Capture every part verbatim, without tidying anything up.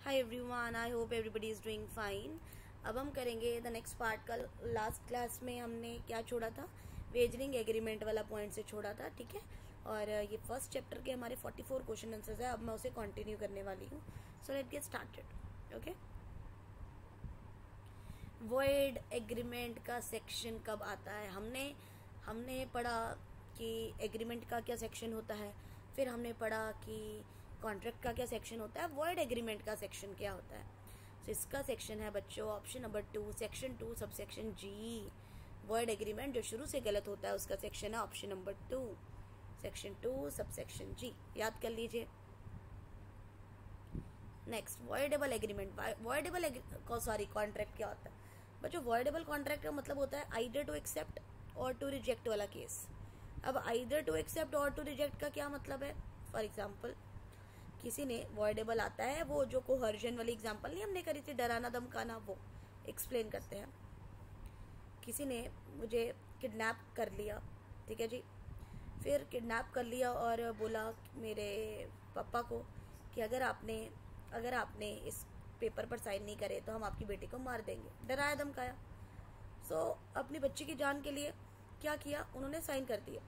Hi everyone, I hope everybody is doing fine. अब हम करेंगे द नेक्स्ट पार्ट। का लास्ट क्लास में हमने क्या छोड़ा था, वेजरिंग एग्रीमेंट वाला पॉइंट से छोड़ा था, ठीक है। और ये फर्स्ट चैप्टर के हमारे चौवालीस क्वेश्चन आंसर्स है। अब मैं उसे कंटिन्यू करने वाली हूँ। So let get started. Okay, void agreement का सेक्शन कब आता है? हमने हमने पढ़ा कि एग्रीमेंट का क्या सेक्शन होता है, फिर हमने पढ़ा कि कॉन्ट्रैक्ट का क्या सेक्शन होता है, वॉइड एग्रीमेंट का सेक्शन क्या होता है। तो इसका सेक्शन है बच्चों option number two, section two sub section G. Void agreement जो शुरू से गलत होता है उसका सेक्शन है option number two, section two sub section G. याद कर लीजिए। Next, voidable agreement. Voidable sorry contract क्या होता है बच्चों? वॉइडेबल कॉन्ट्रैक्ट का मतलब होता है either to accept or to reject वाला केस। अब either to accept or to reject का क्या मतलब है? फॉर एग्जाम्पल, किसी ने वॉइडेबल आता है, वो जो कोहर्जन वाली एग्जांपल नहीं हमने करी थी, डराना धमकाना, वो एक्सप्लेन करते हैं। किसी ने मुझे किडनैप कर लिया, ठीक है जी। फिर किडनैप कर लिया और बोला मेरे पापा को कि अगर आपने अगर आपने इस पेपर पर साइन नहीं करे तो हम आपकी बेटी को मार देंगे। डराया धमकाया। सो so, अपनी बच्ची की जान के लिए क्या किया उन्होंने? साइन कर दिए।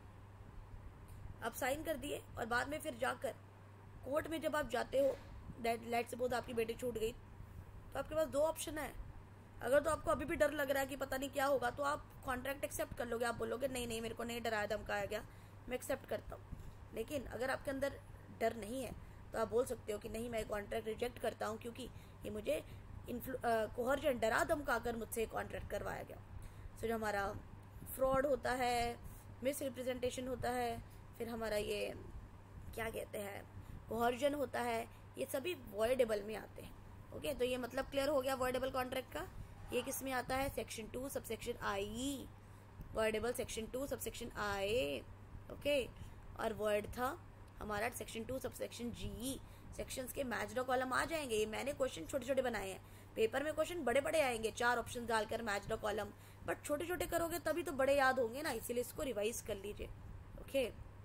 अब साइन कर दिए और बाद में फिर जाकर कोर्ट में जब आप जाते हो, दैट लेट सपोज आपकी बेटी छूट गई, तो आपके पास दो ऑप्शन है। अगर तो आपको अभी भी डर लग रहा है कि पता नहीं क्या होगा, तो आप कॉन्ट्रैक्ट एक्सेप्ट कर लोगे। आप बोलोगे नहीं नहीं मेरे को नहीं डराया धमकाया गया, मैं एक्सेप्ट करता हूँ। लेकिन अगर आपके अंदर डर नहीं है तो आप बोल सकते हो कि नहीं, मैं कॉन्ट्रैक्ट रिजेक्ट करता हूँ क्योंकि ये मुझे कोहर्जन डरा धमका कर मुझसे कॉन्ट्रैक्ट करवाया गया। सो जो हमारा फ्रॉड होता है, मिस रिप्रेजेंटेशन होता है, फिर हमारा ये क्या कहते हैं कोहर्जन होता है, ये सभी वॉइडेबल में आते हैं। ओके, तो ये मतलब क्लियर हो गया वॉइडेबल कॉन्ट्रैक्ट का। ये किस में आता है? Section two subsection I. Voidable section two subsection I. Okay, और वर्ड था हमारा section two subsection G. Sections के मैच्ड कॉलम आ जाएंगे। ये मैंने क्वेश्चन छोटे छोटे बनाए हैं। पेपर में क्वेश्चन बड़े बड़े आएंगे, चार ऑप्शन डालकर मैच्ड कॉलम, बट छोटे छोटे करोगे तभी तो बड़े याद होंगे ना, इसीलिए इसको रिवाइज कर लीजिए। ओके,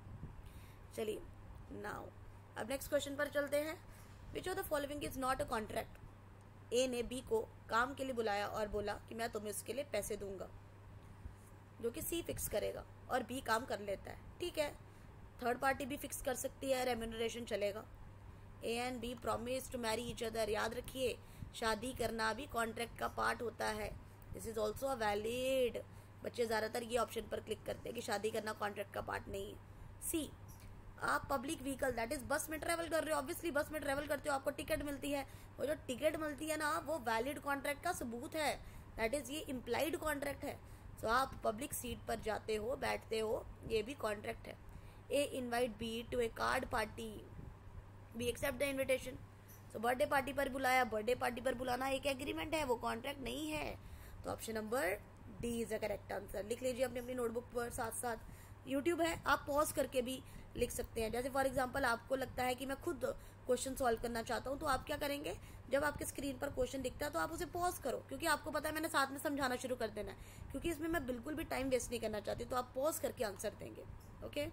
चलिए नाउ अब नेक्स्ट क्वेश्चन पर चलते हैं। Which of the following is not a contract? A ने बी को काम के लिए बुलाया और बोला कि मैं तुम्हें उसके लिए पैसे दूंगा, जो कि सी फिक्स करेगा और बी काम कर लेता है, ठीक है। थर्ड पार्टी भी फिक्स कर सकती है, रेम्यूनरेशन चलेगा। A and B promise to marry each other. याद रखिए, शादी करना भी कॉन्ट्रैक्ट का पार्ट होता है। This is also a valid. बच्चे ज्यादातर ये ऑप्शन पर क्लिक करते हैं कि शादी करना कॉन्ट्रैक्ट का पार्ट नहीं है। सी, आप पब्लिक व्हीकल दैट इज बस में ट्रेवल कर रहे हो, ऑब्वियसली बस में ट्रेवल करते हो, आपको टिकट मिलती है। वो जो टिकट मिलती है ना, वो वैलिड कॉन्ट्रैक्ट का सबूत है। दैट इज ये इम्प्लाइड कॉन्ट्रैक्ट है। सो so, आप पब्लिक सीट पर जाते हो, बैठते हो, ये भी कॉन्ट्रैक्ट है। A invite B to a card party, B accept the invitation. So birthday party पर बुलाया, बर्थडे पार्टी पर बुलाना एक एग्रीमेंट है, वो कॉन्ट्रैक्ट नहीं है। तो option number D is the correct answer. लिख लीजिए अपनी अपनी नोटबुक पर। साथ साथ यूट्यूब है, आप पॉज करके भी लिख सकते हैं। जैसे फॉर एग्जांपल आपको लगता है कि मैं खुद क्वेश्चन सॉल्व करना चाहता हूं, तो आप क्या करेंगे, जब आपके स्क्रीन पर क्वेश्चन दिखता है तो आप उसे पॉज करो, क्योंकि आपको पता है मैंने साथ में समझाना शुरू कर देना है, क्योंकि इसमें मैं बिल्कुल भी टाइम वेस्ट नहीं करना चाहती। तो आप पॉज करके आंसर देंगे। Okay,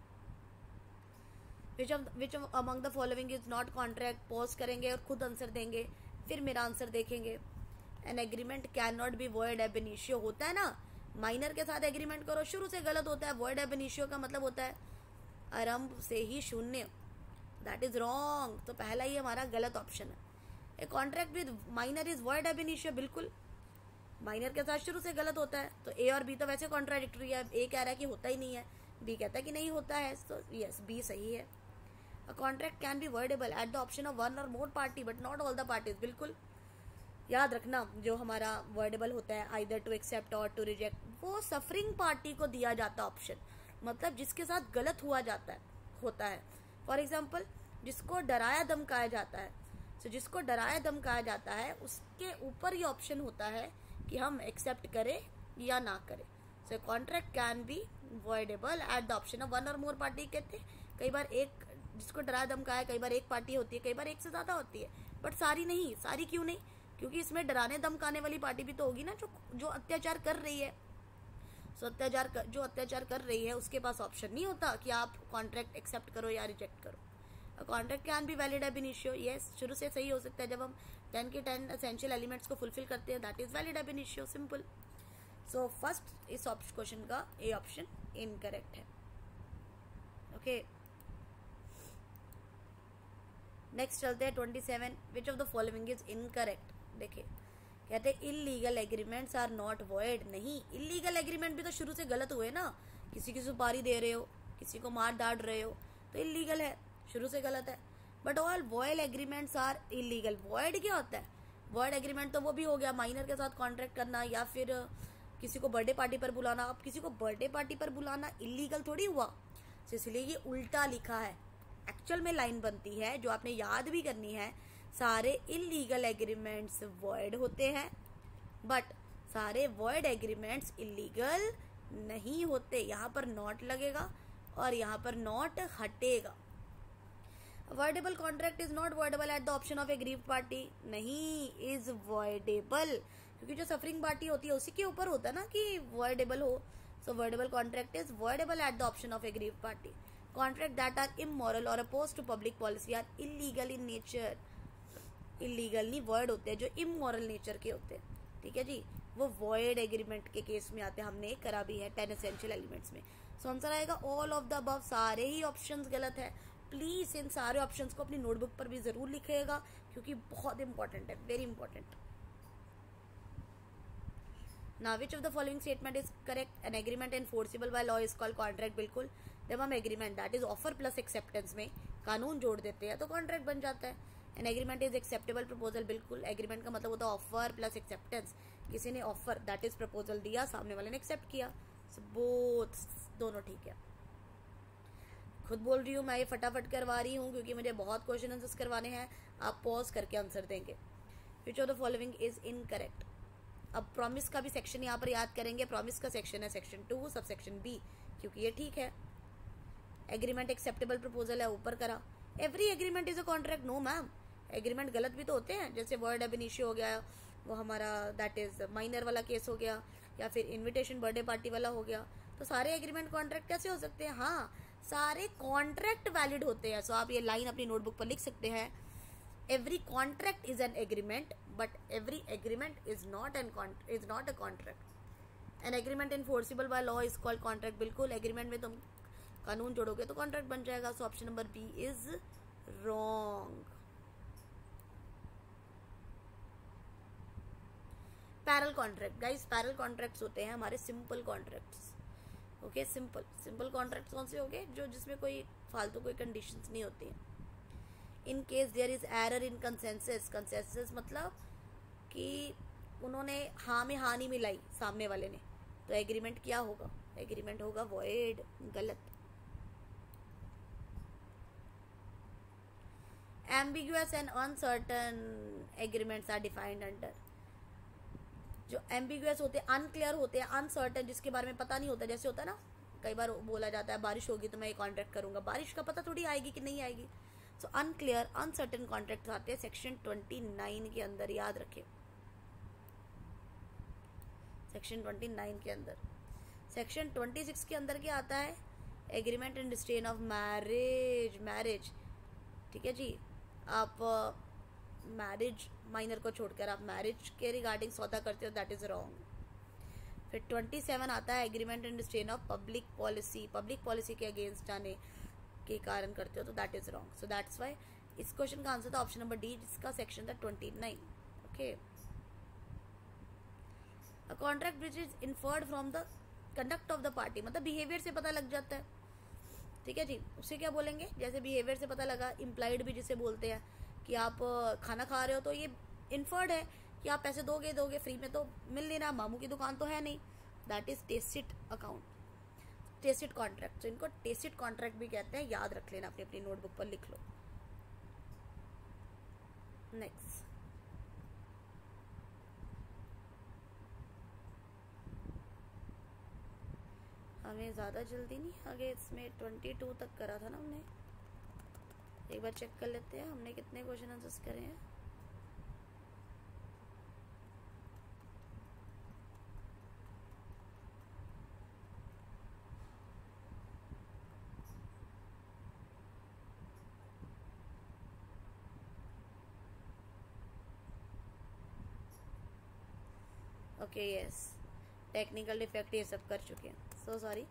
which which among the following is not contract, pause करेंगे और खुद आंसर देंगे, फिर मेरा आंसर देखेंगे। An agreement can not be void ab initio. होता है ना, माइनर के साथ एग्रीमेंट करो, शुरू से गलत होता है। वॉइड एब इनिशियो का मतलब होता है आरंभ से ही शून्य। That is wrong. तो पहला ही हमारा गलत ऑप्शन है। A contract with minor is void ab initio, बिल्कुल माइनर के साथ शुरू से गलत होता है। तो ए और बी तो वैसे कॉन्ट्राडिक्टरी है। ए कह रहा है कि होता ही नहीं है, बी कहता है कि नहीं होता है। तो यस, बी सही है। A contract can be voidable at the option of one or more party but not all the parties. बिल्कुल याद रखना, जो हमारा वर्डेबल होता है either to accept or to reject, वो सफरिंग पार्टी को दिया जाता ऑप्शन, मतलब जिसके साथ गलत हुआ जाता है होता है। फॉर एग्जाम्पल, जिसको डराया धमकाया जाता है, सो so, जिसको डराया धमकाया जाता है उसके ऊपर ये ऑप्शन होता है कि हम एक्सेप्ट करें या ना करें। So contract can be voidable at the option of one or more party. कहते हैं कई बार एक जिसको डराया धमकाया, कई बार एक पार्टी होती है, कई बार एक से ज्यादा होती है, बट सारी नहीं। सारी क्यों नहीं? क्योंकि इसमें डराने धमकाने वाली पार्टी भी तो होगी ना, जो जो अत्याचार कर रही है। सो अत्याचार कर, जो अत्याचार कर रही है उसके पास ऑप्शन नहीं होता कि आप कॉन्ट्रैक्ट एक्सेप्ट करो या रिजेक्ट करो। Contract can be valid ab initio, yes, शुरू से सही हो सकता है जब हम टेन के टेन एसेंशियल एलिमेंट्स को फुलफिल करते हैं, that is valid ab initio, simple. So first इस क्वेश्चन का ए ऑप्शन इनकरेक्ट है. ओके, नेक्स्ट चलते हैं twenty seven. Which of the following is incorrect. देखिए कहते हैं illegal agreements are not void. नहीं, इलीगल एग्रीमेंट भी तो शुरू से गलत हुए ना. किसी की सुपारी दे रहे हो, किसी को मार डांट रहे हो, तो इलीगल है, शुरू से गलत है. But all void agreements are illegal. Void क्या होता है? वॉइड एग्रीमेंट तो वो भी हो गया माइनर के साथ कॉन्ट्रैक्ट करना, या फिर किसी को बर्थडे पार्टी पर बुलाना. अब किसी को बर्थडे पार्टी पर बुलाना इलीगल थोड़ी हुआ, तो इसलिए ये उल्टा लिखा है. एक्चुअल में लाइन बनती है जो आपने याद भी करनी है, सारे इलीगल एग्रीमेंट्स वॉइड होते हैं, बट सारे वॉइड एग्रीमेंट्स इलीगल नहीं होते. यहाँ पर नॉट लगेगा और यहाँ पर नॉट हटेगा. Voidable contract is not voidable at the option of aggrieve party. नहीं, इज वॉइडेबल, क्योंकि जो सफरिंग पार्टी होती है उसी के ऊपर होता है ना कि वॉइडेबल हो. So voidable contract is voidable at the option of aggrieve party. Contract that are immoral or oppose to public policy are illegal in nature. Illegal नहीं, वॉइड होते हैं जो इमोरल नेचर के होते हैं. ठीक है जी, वो वॉइड एग्रीमेंट के केस में आते हैं. हमने करा भी है टेन एसेंशियल एलिमेंट्स में. सो आंसर आएगा ऑल ऑफ द अबव. सारे ही ऑप्शंस गलत है. प्लीज इन सारे ऑप्शंस को अपनी नोटबुक पर भी जरूर लिखिएगा, क्योंकि बहुत इंपॉर्टेंट है, very important. Now which of the following statement is correct? An agreement enforceable by law is called contract. बिल्कुल, जब हम agreement that is offer plus acceptance में कानून जोड़ देते हैं तो कॉन्ट्रैक्ट बन जाता है. An agreement is acceptable proposal. बिल्कुल, एग्रीमेंट का मतलब होता है ऑफर प्लस एक्सेप्टेंस. किसी ने ऑफर दैट इज प्रपोजल दिया, सामने वाले ने एक्सेप्ट किया. सो बोथ, दोनों ठीक है. खुद बोल रही हूँ मैं, ये फटाफट करवा रही हूँ क्योंकि मुझे बहुत क्वेश्चन आंसर्स करवाने हैं. आप पॉज करके आंसर देंगे. Which of the following is incorrect. अब प्रॉमिस का भी सेक्शन यहाँ पर याद करेंगे. प्रॉमिस का सेक्शन है section two sub section B, क्योंकि ये ठीक है. एग्रीमेंट एक्सेप्टेबल प्रपोजल है, ऊपर करा. Every agreement is a contract. No ma'am, agreement गलत भी तो होते हैं. जैसे वर्ड एब इनिशियो हो गया, वो हमारा दैट इज माइनर वाला केस हो गया, या फिर इनविटेशन बर्थडे पार्टी वाला हो गया. तो सारे एग्रीमेंट कॉन्ट्रैक्ट कैसे हो सकते हैं? हाँ, सारे कॉन्ट्रैक्ट वैलिड होते हैं. सो आप ये लाइन अपनी नोटबुक पर लिख सकते हैं. Every contract is an agreement, but every agreement is not an con is not a contract. An agreement enforceable by law is called contract. बिल्कुल, एग्रीमेंट में तुम कानून जोड़ोगे तो कॉन्ट्रैक्ट बन जाएगा. So option number B is wrong. Parol contract. Guys, parol contracts होते हैं हमारे simple contracts. Okay, simple simple contracts कौन से हो गए? जो जिसमें कोई फालतू कोई कंडीशंस नहीं होती हैं. In case there is error in consensus. Consensus मतलब कि उन्होंने हाँ में हाँ नहीं मिलाई सामने वाले ने, तो एग्रीमेंट क्या होगा? एग्रीमेंट होगा वॉइड. गलत. Ambiguous and uncertain agreements are defined under. जो एम्बिगुअस होते हैं, अनक्लियर होते हैं, अनसर्टन जिसके बारे में पता नहीं होता. जैसे होता है ना, कई बार बोला जाता है बारिश होगी तो मैं ये कॉन्ट्रैक्ट करूंगा. बारिश का पता थोड़ी आएगी कि नहीं आएगी. सो अनक्लियर अनसर्टेन कॉन्ट्रैक्ट आते हैं सेक्शन ट्वेंटी नाइन के अंदर. याद रखें, सेक्शन ट्वेंटी नाइन के अंदर. सेक्शन ट्वेंटी सिक्स के अंदर क्या आता है? Agreement and restraint of marriage. Marriage, ठीक है जी. आप मैरिज माइनर को छोड़कर आप मैरिज के रिगार्डिंग सौदा करते हो, दैट इज रॉन्ग. फिर ट्वेंटी सेवन आता है agreement and restraint of public policy. Public policy के अगेंस्ट जाने के कारण करते हो तो that is wrong. So that's why इस क्वेश्चन का आंसर था ऑप्शन नंबर डी, जिसका सेक्शन था twenty nine. Okay, a contract which is inferred from the conduct of the party. मतलब बिहेवियर से पता लग जाता है. ठीक है जी, उसे क्या बोलेंगे? जैसे बिहेवियर से पता लगा, इम्प्लाइड भी जिसे बोलते हैं कि आप खाना खा रहे हो तो ये इन्फर्ड है कि आप पैसे दोगे दोगे फ्री में तो मिल लेना, मामू की दुकान तो है नहीं. That is tacit account, tacit contract. तो इनको टेसिट कॉन्ट्रैक्ट भी कहते हैं. याद रख लेना, अपनी अपनी नोटबुक पर लिख लो. नेक्स्ट, हमें ज़्यादा जल्दी नहीं आगे. इसमें ट्वेंटी टू तक करा था ना हमने. एक बार चेक कर लेते हैं हमने कितने क्वेश्चन आंसर्स करे हैं. ओके यस, टेक्निकल डिफेक्ट ये सब कर चुके हैं, सो सॉरी।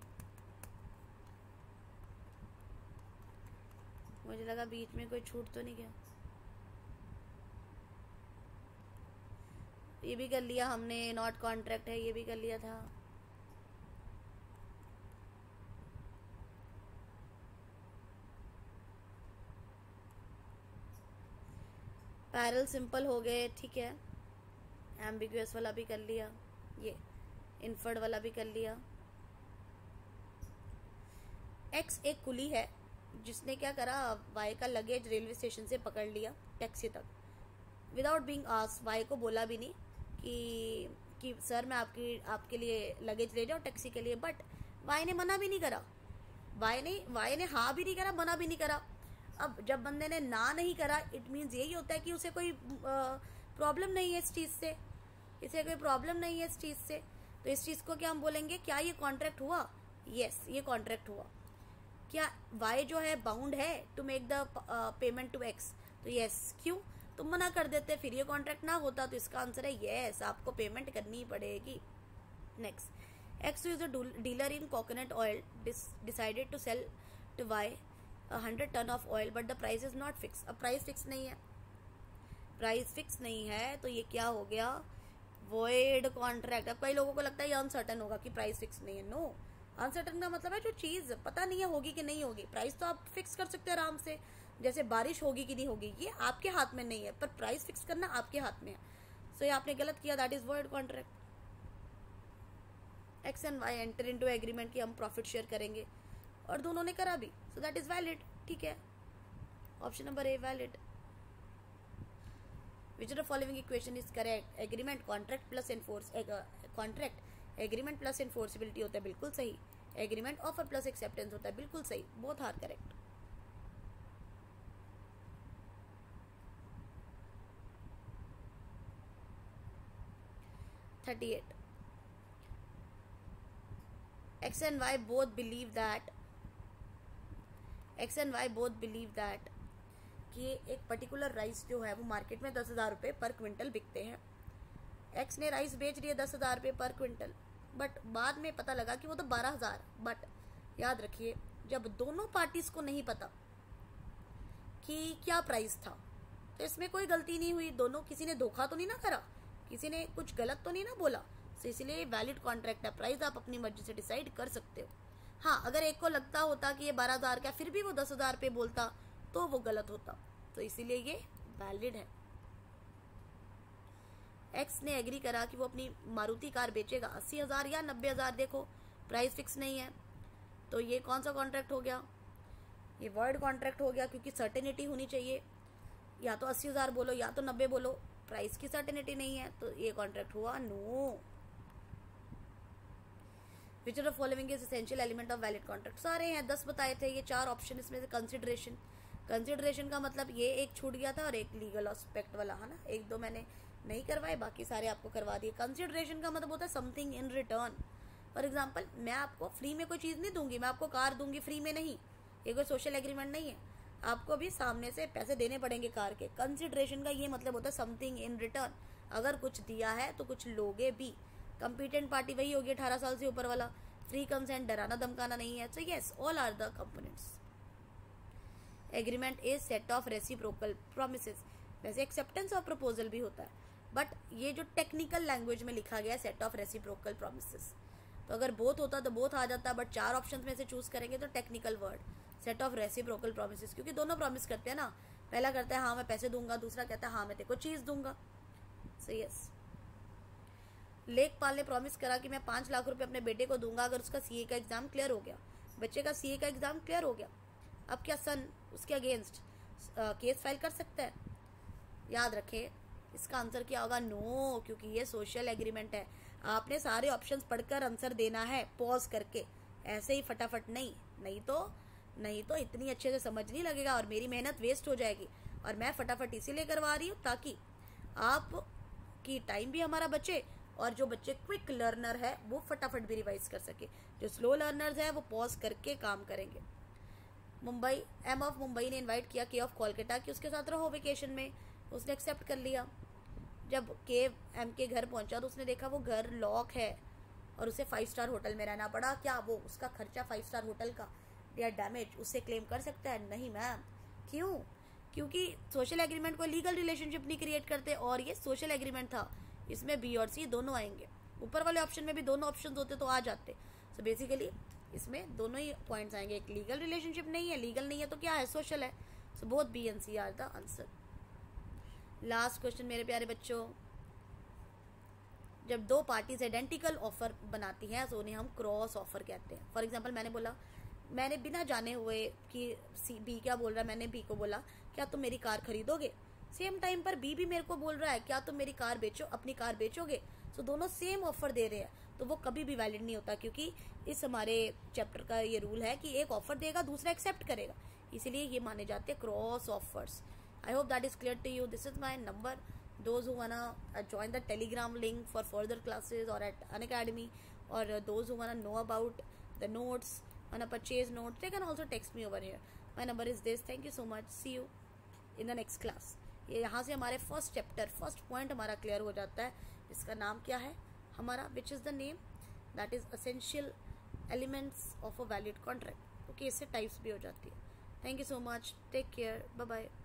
मुझे लगा बीच में कोई छूट तो नहीं गया। ये भी कर लिया हमने, नॉट कॉन्ट्रैक्ट है, ये भी कर लिया था। पैरल सिंपल हो गए, ठीक है। एम्बिगुअस वाला भी कर लिया, ये इनफर्ड वाला भी कर लिया। एक्स एक कुली है जिसने क्या करा, वाई का लगेज रेलवे स्टेशन से पकड़ लिया टैक्सी तक, विदाउट बीइंग आस्क्ड। वाई को बोला भी नहीं कि कि सर मैं आपकी आपके लिए लगेज ले जाऊँ टैक्सी के लिए, बट वाई ने मना भी नहीं करा। वाई ने वाई ने हाँ भी नहीं करा, मना भी नहीं करा। अब जब बंदे ने ना नहीं करा, इट मीन्स यही होता है कि उसे कोई प्रॉब्लम नहीं है इस चीज़ से, इसे कोई प्रॉब्लम नहीं है इस चीज़ से। तो इस चीज़ को क्या हम बोलेंगे, क्या ये कॉन्ट्रैक्ट हुआ? यस yes, ये कॉन्ट्रैक्ट हुआ। क्या वाई जो है बाउंड है to make the payment to X? तो यस yes, क्यों? तुम मना कर देते फिर ये कॉन्ट्रैक्ट ना होता। तो इसका आंसर है यस, आपको पेमेंट करनी पड़ेगी। Next, X is a dealer in coconut oil decided to sell to Y hundred ton of oil but the price is not fix. अब प्राइस फिक्स नहीं है, प्राइस फिक्स नहीं है तो ये क्या हो गया, वॉइड कॉन्ट्रैक्ट। अब कई लोगों को लगता है ये अनसर्टन होगा कि प्राइस फिक्स नहीं है। नो, अनसर्टन का मतलब है जो चीज़ पता नहीं है होगी कि नहीं होगी। प्राइस तो आप फिक्स कर सकते हैं आराम से, जैसे बारिश होगी कि नहीं होगी ये आपके हाथ में नहीं है, पर प्राइस फिक्स करना आपके हाथ में है। सो so, ये आपने गलत किया, that is void contract. X and Y enter into agreement कि हम प्रॉफिट शेयर करेंगे और दोनों ने करा भी, सो दैट इज वैलिड, ठीक है। Option number A valid. Which of the following equation is correct? Agreement contract plus enforce contract agreement plus enforceability होता है, बिल्कुल सही। एग्रीमेंट ऑफर प्लस एक्सेप्टेंस होता है, बिल्कुल सही। Both are correct. Thirty eight, X and Y both believe that X and Y both believe that कि एक पर्टिकुलर राइस जो है वो मार्केट में दस हज़ार रुपये पर क्विंटल बिकते हैं। एक्स ने राइस बेच दिए दस हज़ार रुपये पर क्विंटल, बट बाद में पता लगा कि वो तो बारह हज़ार। बट याद रखिए, जब दोनों पार्टीज को नहीं पता कि क्या प्राइस था तो इसमें कोई गलती नहीं हुई। दोनों, किसी ने धोखा तो नहीं ना करा, किसी ने कुछ गलत तो नहीं ना बोला। तो इसलिए वैलिड कॉन्ट्रैक्ट है। प्राइस आप अपनी मर्जी से डिसाइड कर सकते हो। हाँ, अगर एक को लगता होता कि ये बारह हज़ार का फिर भी वो दस हज़ार पे बोलता तो वो गलत होता। तो इसीलिए ये वैलिड है। एक्स ने एग्री करा कि वो अपनी मारुति कार बेचेगा अस्सी हज़ार या नब्बे हज़ार। देखो प्राइस फिक्स नहीं है, तो ये कौन सा कॉन्ट्रैक्ट हो गया? ये वर्ड कॉन्ट्रैक्ट हो गया, क्योंकि सर्टेनिटी होनी चाहिए। या तो अस्सी हज़ार बोलो या तो नब्बे बोलो, प्राइस की सर्टेनिटी नहीं है, तो ये कॉन्ट्रैक्ट हुआ no. Which of the following is essential element of valid contract? सारे हैं, दस बताए थे, ये चार ऑप्शन इसमें से कंसिडरेशन। कंसिडरेशन का मतलब ये एक छूट गया था और एक लीगल एस्पेक्ट वाला है ना, एक दो मैंने नहीं करवाए, बाकी सारे आपको करवा दिए। कंसिडरेशन का मतलब होता है something in return. For example, मैं आपको फ्री में कोई चीज़ नहीं दूंगी, मैं आपको कार दूंगी फ्री में नहीं, ये कोई सोशल एग्रीमेंट नहीं है। आपको भी सामने से पैसे देने पड़ेंगे कार के। कंसिडरेशन का ये मतलब होता है समथिंग इन रिटर्न। अगर कुछ दिया है तो कुछ लोगे भी। कंपीटेंट पार्टी वही होगी अठारह साल से ऊपर वाला। फ्री कंसेंट, डराना धमकाना नहीं है। So yes, all are the components. Agreement is set of reciprocal promises. वैसे एक्सेप्टेंस ऑफ प्रपोजल भी होता है, बट ये जो टेक्निकल लैंग्वेज में लिखा गया है सेट ऑफ रेसिप्रोकल प्रोमिसेस, तो अगर बोथ होता तो बोथ आ जाता, बट चार ऑप्शन में से चूज करेंगे तो technical word set of reciprocal promises, क्योंकि दोनों प्रॉमिस करते हैं ना। पहला करता है हाँ मैं पैसे दूंगा, दूसरा कहता है हाँ मैं तेरे को चीज दूंगा। सो यस, लेखपाल ने प्रॉमिस करा कि मैं पाँच लाख रुपए अपने बेटे को दूंगा अगर उसका सीए का एग्जाम क्लियर हो गया। बच्चे का सीए का एग्जाम क्लियर हो गया, अब क्या सन उसके अगेंस्ट केस फाइल कर सकता है? याद रखें, इसका आंसर क्या होगा? नो, क्योंकि ये सोशल एग्रीमेंट है। आपने सारे ऑप्शंस पढ़कर आंसर देना है, पॉज करके, ऐसे ही फटाफट नहीं। नहीं तो नहीं तो इतनी अच्छे से समझ नहीं लगेगा और मेरी मेहनत वेस्ट हो जाएगी। और मैं फटाफट इसीलिए करवा रही हूँ ताकि आप की टाइम भी हमारा बचे और जो बच्चे क्विक लर्नर है वो फटाफट भी रिवाइज कर सके। जो स्लो लर्नर्स है वो पॉज करके काम करेंगे। मुंबई, एम ऑफ मुंबई ने इनवाइट किया के ऑफ कोलकाता कि उसके साथ रहो वेकेशन में। उसने एक्सेप्ट कर लिया। जब के एम के घर पहुंचा तो उसने देखा वो घर लॉक है और उसे फाइव स्टार होटल में रहना पड़ा। क्या वो उसका खर्चा फाइव स्टार होटल का या डैमेज उससे क्लेम कर सकता है? नहीं मैम। क्यों? क्योंकि सोशल एग्रीमेंट को लीगल रिलेशनशिप नहीं क्रिएट करते, और ये सोशल एग्रीमेंट था, इसमें बी और सी दोनों आएंगे। ऊपर वाले ऑप्शन में भी दोनों ऑप्शन होते तो आ जाते। सो so बेसिकली इसमें दोनों ही पॉइंट्स आएंगे। एक लीगल रिलेशनशिप नहीं है, लीगल नहीं है तो क्या है, सोशल है। So both B and C are the answer. Last question मेरे प्यारे बच्चों, जब दो पार्टीज आइडेंटिकल ऑफर बनाती हैं तो उन्हें हम क्रॉस ऑफर कहते हैं। फॉर एग्जांपल मैंने बोला, मैंने बिना जाने हुए कि सी बी क्या बोल रहा है, मैंने बी को बोला क्या तुम मेरी कार खरीदोगे, सेम टाइम पर बी भी मेरे को बोल रहा है क्या तुम मेरी कार बेचो अपनी कार बेचोगे। सो so, दोनों सेम ऑफर दे रहे हैं, तो वो कभी भी वैलिड नहीं होता, क्योंकि इस हमारे चैप्टर का ये रूल है कि एक ऑफर देगा दूसरा एक्सेप्ट करेगा, इसीलिए ये माने जाते हैं cross offers. I hope that is clear to you. This is my number. Those who wanna uh, join the Telegram link for further classes or at Unacademy, or uh, those who wanna know about the notes, wanna purchase notes, they can also text me over here. My number is this. Thank you so much. See you in the next class. ये यहाँ से हमारे first chapter first point हमारा clear हो जाता है. इसका नाम क्या है हमारा, which is the name, that is essential elements of a valid contract. Okay, इससे टाइप्स भी हो जाती है. Thank you so much. Take care. Bye bye.